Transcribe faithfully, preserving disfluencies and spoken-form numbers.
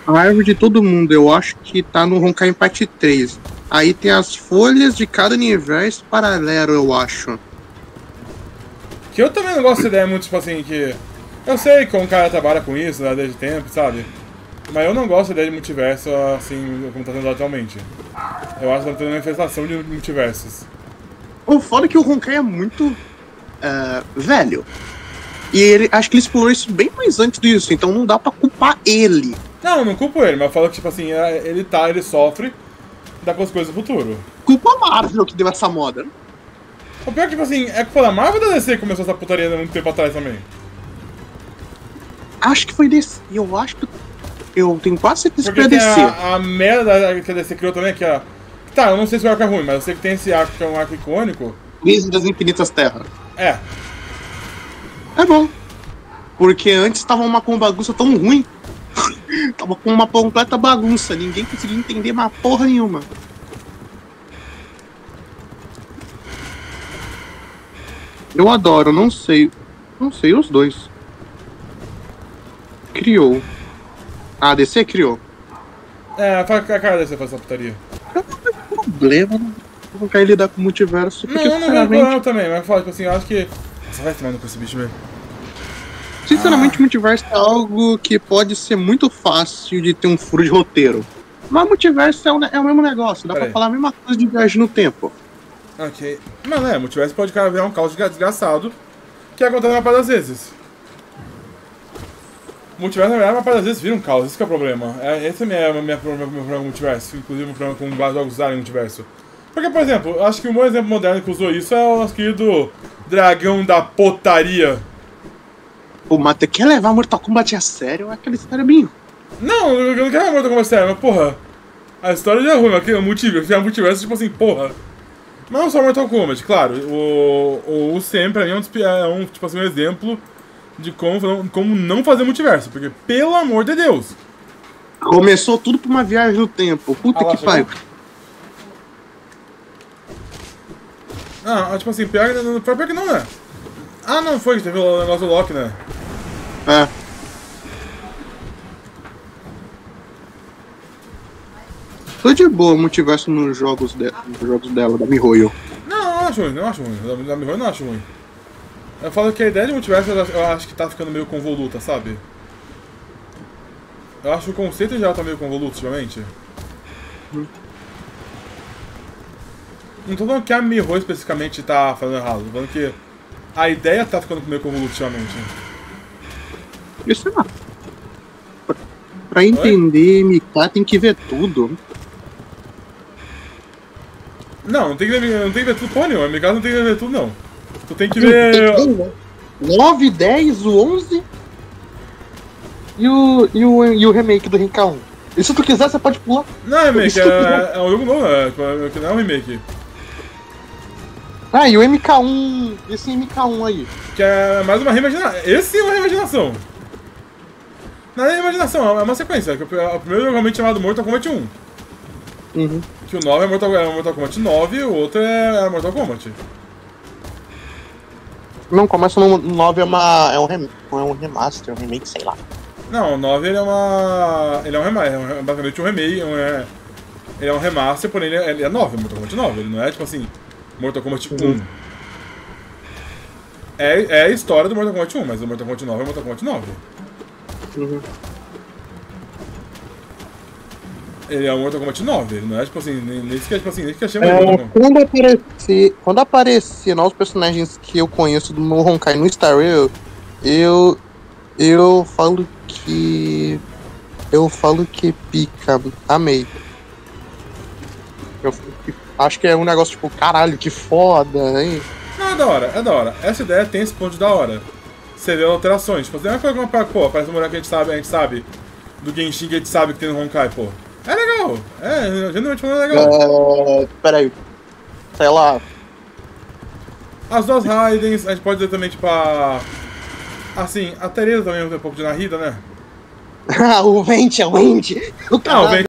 A árvore de todo mundo, eu acho que tá no Honkai Impact três. Aí tem as folhas de cada universo paralelo, eu acho. Que eu também não gosto de ideia muito, tipo assim, que... Eu sei que um cara trabalha com isso, né, desde tempo, sabe? Mas eu não gosto da ideia de multiverso, assim, como tá sendo atualmente. Eu acho que tá tendo uma infestação de multiversos. O foda é que o Honkai é muito... Uh, velho. E ele, acho que ele explorou isso bem mais antes disso, então não dá pra culpar ele. Não, não culpo ele, mas eu falo que, tipo assim, ele tá, ele sofre das consequências do futuro. Culpa a Marvel que deu essa moda. O pior é que, tipo assim, é culpa da Marvel ou da D C que começou essa putaria há muito tempo atrás também? Acho que foi D C. Eu acho que... Eu tenho quase certeza que foi D C. A, a merda que a D C criou também, que é... Tá, eu não sei se o arco é ruim, mas eu sei que tem esse arco que é um arco icônico. Crise das Infinitas Terras. É. É bom. Porque antes tava uma com bagunça tão ruim. Tava com uma completa bagunça. Ninguém conseguia entender uma porra nenhuma. Eu adoro, não sei. Não sei os dois. Criou. A D C criou. É, fala que a cara desse faz essa putaria. Eu não tenho problema, não quero lidar com o multiverso. Porque, não, não, não, não, também, mas fala, tipo assim, eu acho que... Você vai tomando com esse bicho mesmo. Sinceramente, ah. multiverso é algo que pode ser muito fácil de ter um furo de roteiro. Mas multiverso é o, é o mesmo negócio, dá Pera pra aí. falar a mesma coisa de viagem no tempo. Ok. Mas é, multiverso pode cara, virar um caos desgraçado, que acontece na parte das vezes. Multiverso, na verdade, uma parte das vezes vira um caos, esse que é o problema. É, esse é o meu, meu problema com o multiverso, inclusive o problema com vários jogos usarem multiverso. Porque, por exemplo, eu acho que o maior exemplo moderno que usou isso é o nosso querido dragão da potaria. Pô, mas tu quer levar Mortal Kombat a sério? Aquela história é bem... Não, eu não quero levar Mortal Kombat a sério, mas porra... A história já é ruim, mas o multiverso, o multiverso tipo assim, porra... Mas não só Mortal Kombat, claro, o, o, o Sam pra mim é um, é um, tipo assim, um exemplo de como, como não fazer multiverso, porque, pelo amor de Deus... Começou tudo por uma viagem no tempo, puta ah, que pariu. Ah, tipo assim, pior, pior que não, né? Ah, não, foi, teve o negócio do Loki, né? É. Tô de boa multiverso nos jogos, de, nos jogos dela, da MiHoYo. Não, não acho ruim, não acho ruim. Da, da MiHoYo não acho ruim. Eu falo que a ideia de multiverso eu acho que tá ficando meio convoluta, sabe? Eu acho que o conceito já tá meio convoluto ultimamente. Hum. Não tô falando que a MiHoYo especificamente tá fazendo errado, tô falando que a ideia tá ficando meio convoluta ultimamente. Isso é. Pra, pra entender M K tem que ver tudo. Não, não tem que ver, não tem que ver tudo porra nenhuma. M K não tem que ver tudo, não. Tu tem que ver... nove, dez, o onze e o, e o, e o remake do Renka um. E se tu quiser, você pode pular. Não é remake, é, é um jogo novo, é, não é um remake. Ah, e o M K um, esse M K um aí. Que é mais uma reimaginação. Esse é uma reimaginação. Não é reimaginação, é uma sequência. O primeiro jogo realmente chamado Mortal Kombat um. Uhum. Que o nove é Mortal, é Mortal Kombat nove e o outro é Mortal Kombat. Não, começa no nove, é, uma, é, um rem, é um remaster, um remake, sei lá. Não, o nove ele é uma. Ele é um remaster, é basicamente um remake. Um, é, ele é um remaster, porém ele é, ele é nove, Mortal Kombat nove. Ele não é tipo assim, Mortal Kombat um. Uhum. É, é a história do Mortal Kombat um, mas o Mortal Kombat nove é Mortal Kombat nove. Uhum. Ele é o Mortal Kombat nove, ele não é tipo assim, nem, nem sequer tipo assim, nem sequer chama é, de Mortal Kombat. Quando aparecer, quando aparecer novos personagens que eu conheço do meu Honkai no Star Rail, eu eu falo que eu falo que pica, amei. Eu acho que é um negócio tipo, caralho, que foda, hein? Não, é da hora, é da hora. Essa ideia tem esse ponto de da hora. Você vê alterações, tipo, não é coisa como, pô, parece um boneco que a gente sabe, a gente sabe do Genshin que a gente sabe que tem no Honkai, pô. É legal, é, genuinamente falando é legal. É, peraí, sei lá. As duas Raidens, a gente pode dizer também, tipo, a... Assim, a Teresa também tem um pouco de Narida, né? Ah, o Vente, é o Vente. Não, o Vente